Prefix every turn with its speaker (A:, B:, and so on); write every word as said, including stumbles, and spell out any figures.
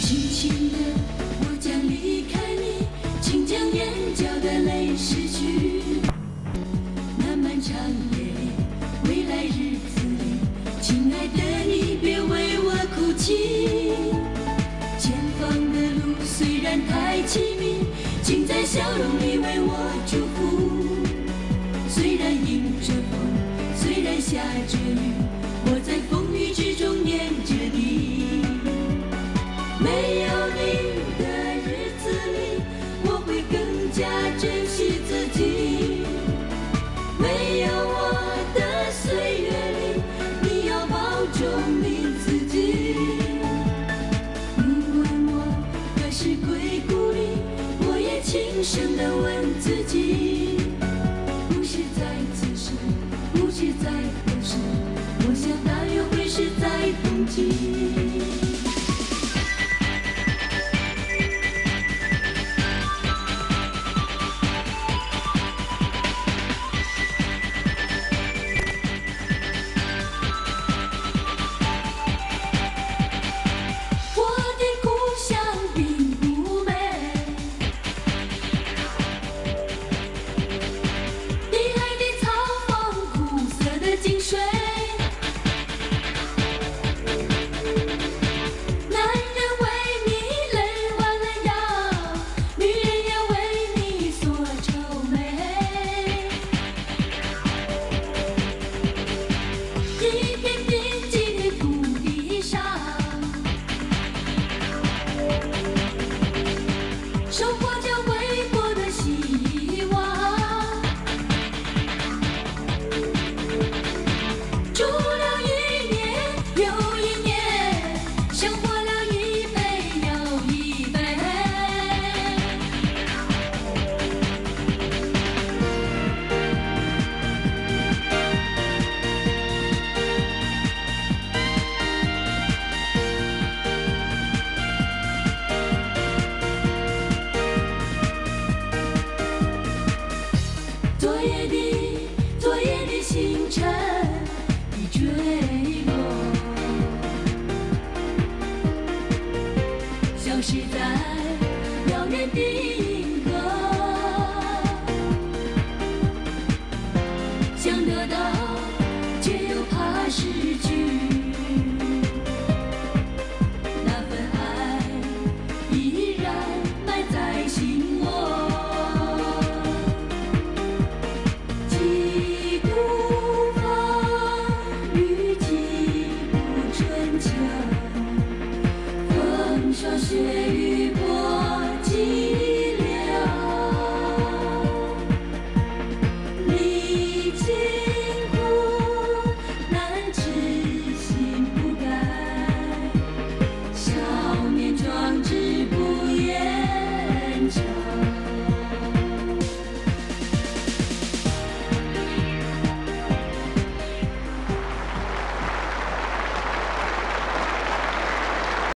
A: 轻轻的，我将离开你，请将眼角的泪拭去。那漫长夜里，未来日子里，亲爱的你别为我哭泣。前方的路虽然太凄迷，请在笑容里为我祝福。虽然迎着风，虽然下着雨，我在风雨之中念着你。没有你的日子里，我会更加珍惜自己。没有我的岁月里，你要保重你自己。你问我何时归故里，我也轻声地问自己。不是在此时，不是在何时，我想大约会是在冬季。昨夜的昨夜的星辰已坠落，消失在遥远的银河。想得到，却又怕失去。那份爱依然埋在心窝。霜雪与